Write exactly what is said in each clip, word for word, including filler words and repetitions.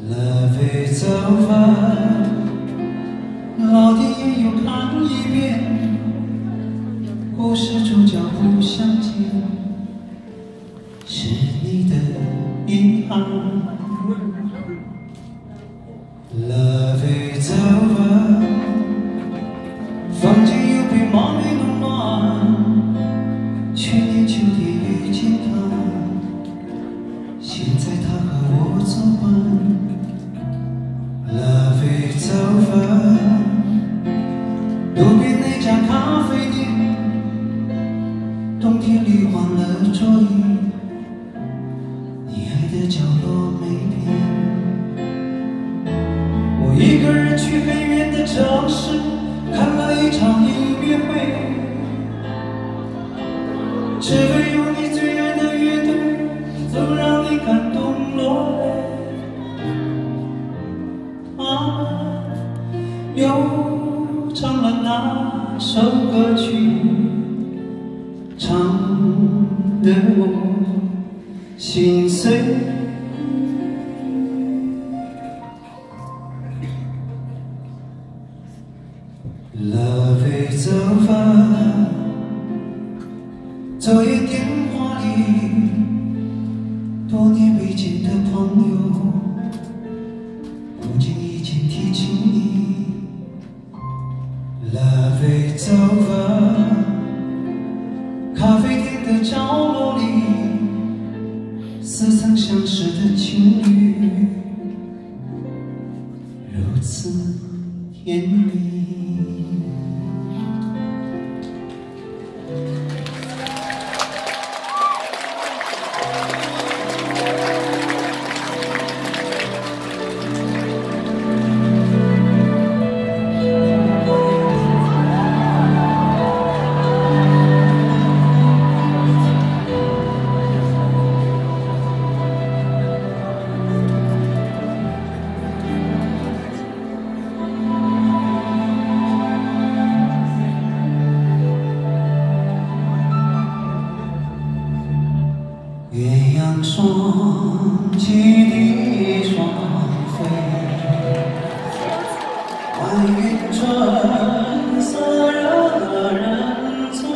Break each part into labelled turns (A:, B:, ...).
A: Love is over， 老天爷又看一遍，故事主角不相见，是你的遗憾。Love is over， 房间又被梦里弄乱，去年秋天遇见他，现在他和我作伴。Love is over， 路边那家咖啡店，冬天里换了桌椅，你爱的角落没变。我一个人去很远的城市，看了一场音乐会，只为有你最爱的乐队，总让你感动落泪。他们又唱了那首歌曲，唱得我心碎。Love is over， 昨夜电话里，多年未见的朋友，不经意间提起你。Love is over， 咖啡店的角落里，似曾相识的情侣，如此甜蜜。鸳鸯双栖的双飞，万云春色惹人醉。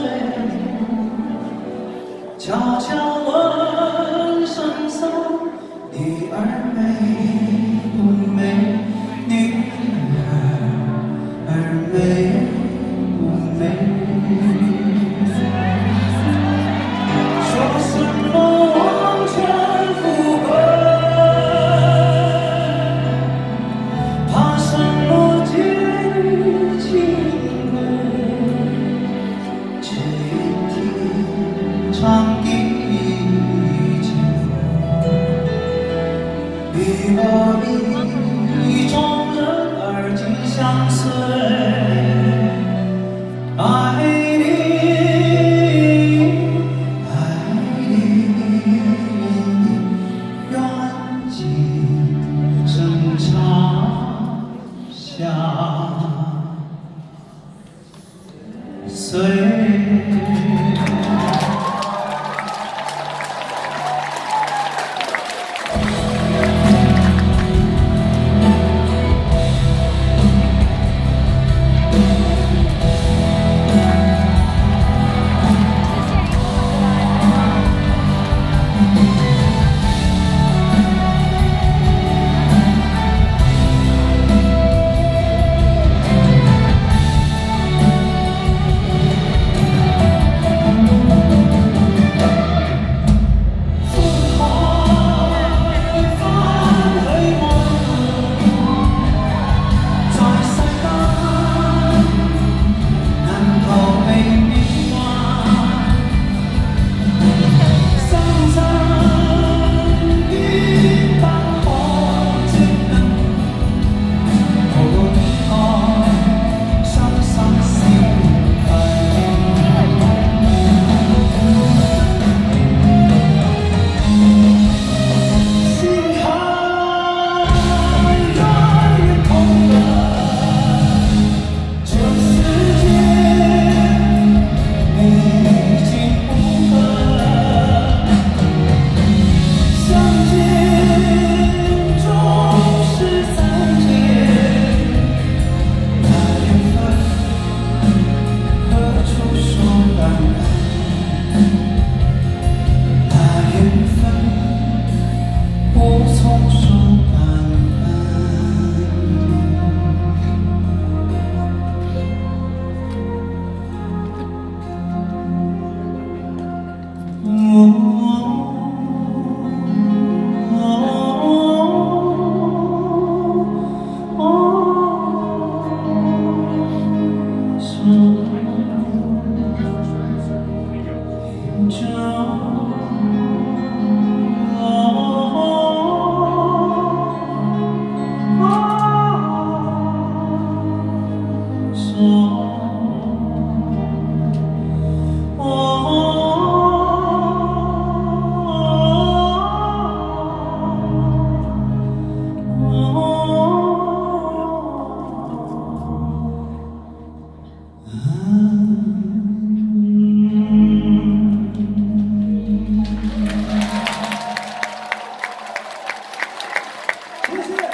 A: 悄悄问圣僧，女儿美不美？女儿美不美？说什么？唱一句，与我一种人儿紧相随，爱你，爱你，愿今生长相随。
B: 谢谢。